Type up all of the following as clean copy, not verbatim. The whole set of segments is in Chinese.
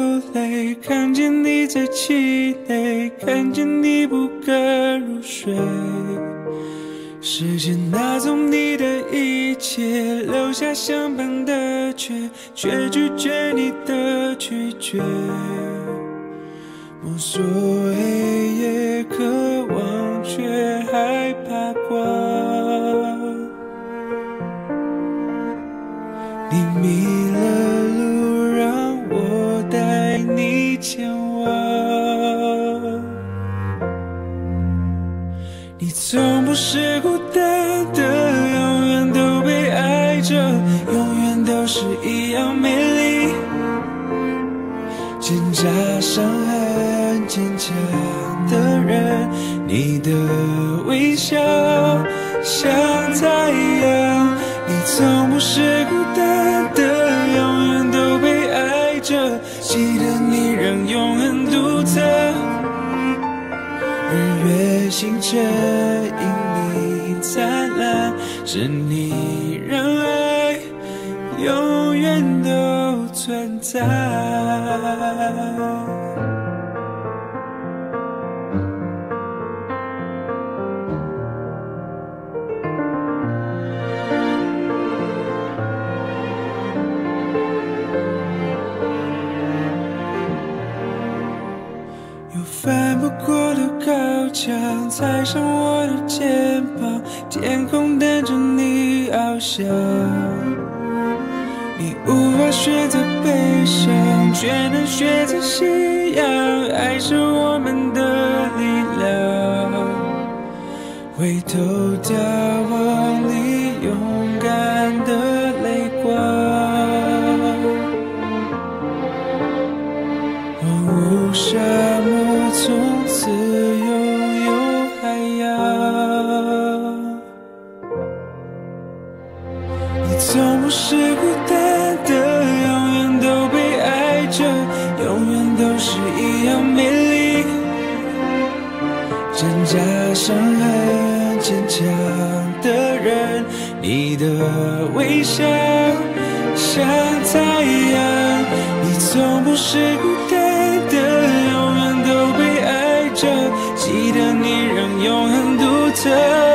泪，看见你在气馁，看见你不敢入睡。时间拿走你的一切，留下相伴的却拒绝你的拒绝。无所谓也渴望，却害怕光。你迷了路，让我带你前往。你从不是孤单的，永远都被爱着，永远都是一样美丽。挣扎伤痕坚强的人，你的微笑像太阳。你从不是孤单的，永远都被爱着，记得你仍永恒独特。日月星辰因你灿烂，是你让爱永远都存在。有翻不过的高墙，踩上我的肩膀，天空等着你翱翔。你无法选择悲伤，却能选择信仰，爱是我们的力量。回头眺望你勇敢的泪光，荒芜沙漠从此拥有海洋。你从不是孤单的，永远都被爱着，永远都是一样美丽。挣扎伤痕坚强的人，你的微笑像太阳。你从不是孤单的，永远都被爱着，记得你仍永恒独特。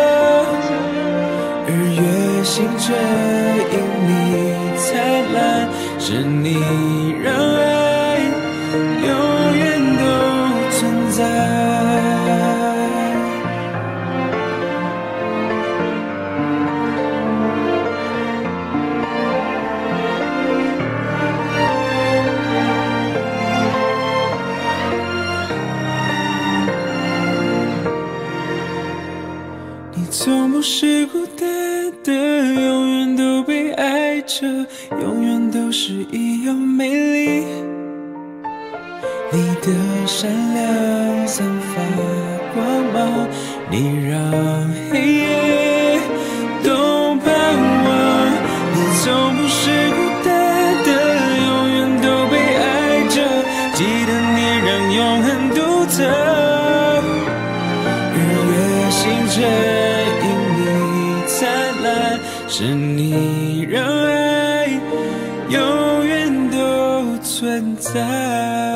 日月星辰因你灿烂，是你让爱永远都存在。你从不是孤单的，永远都被爱着，永远都是一样美丽。你的善良散发光芒，你让黑夜都盼望。你从不是孤单的，永远都被爱着，记得你仍永恒独特。日月星辰因你灿烂，是你让爱永远都存在。